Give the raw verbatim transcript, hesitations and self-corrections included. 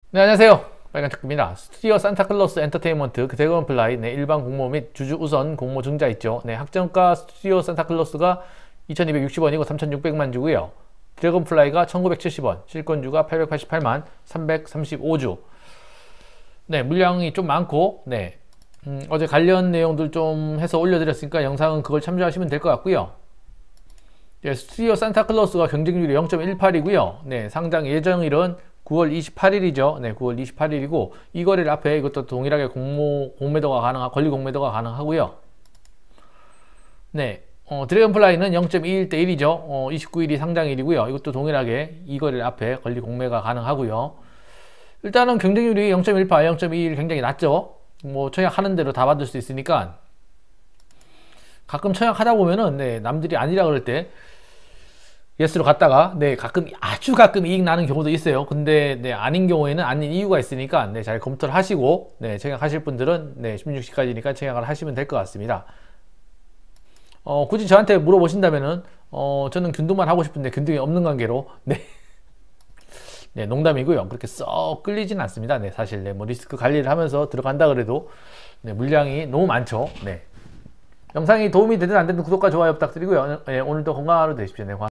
네, 안녕하세요. 빨간축구입니다. 스튜디오 산타클로스 엔터테인먼트 그 드래곤플라이 네, 일반 공모 및 주주 우선 공모 증자 있죠. 네, 학정가 스튜디오 산타클로스가 이천이백육십 원이고 삼천육백만 주고요. 드래곤플라이가 천구백칠십 원, 실권주가 팔백팔십팔만 삼백삼십오 주. 네, 물량이 좀 많고, 네, 음, 어제 관련 내용들 좀 해서 올려드렸으니까 영상은 그걸 참조하시면 될 것 같고요. 네, 스튜디오 산타클로스가 경쟁률이 영 점 일팔이고요. 네, 상장 예정일은 구월 이십팔일이죠. 네, 구월 이십팔일이고 이 거래일 앞에 이것도 동일하게 공모 공매도가 가능하 권리 공매도가 가능하고요. 네, 어, 드래곤플라이는 영 점 이일 대 일이죠. 어, 이십구일이 상장일이고요. 이것도 동일하게 이 거래일 앞에 권리 공매가 가능하고요. 일단은 경쟁률이 영 점 일팔, 영 점 이일 굉장히 낮죠. 뭐 청약하는 대로 다 받을 수 있으니까. 가끔 청약하다 보면은 네, 남들이 아니라 그럴 때 예스로 갔다가 네 가끔 아주 가끔 이익 나는 경우도 있어요. 근데 네 아닌 경우에는 아닌 이유가 있으니까 네 잘 검토를 하시고 네 청약하실 분들은 네 십육 시까지니까 청약을 하시면 될 것 같습니다. 어 굳이 저한테 물어보신다면은 어 저는 균등만 하고 싶은데 균등이 없는 관계로 네, 네 농담이고요. 그렇게 썩 끌리진 않습니다. 네 사실 네 뭐 리스크 관리를 하면서 들어간다 그래도 네 물량이 너무 많죠. 네 영상이 도움이 되든 안 되든 구독과 좋아요 부탁드리고요. 네, 오늘도 건강한 하루 되십시오. 네,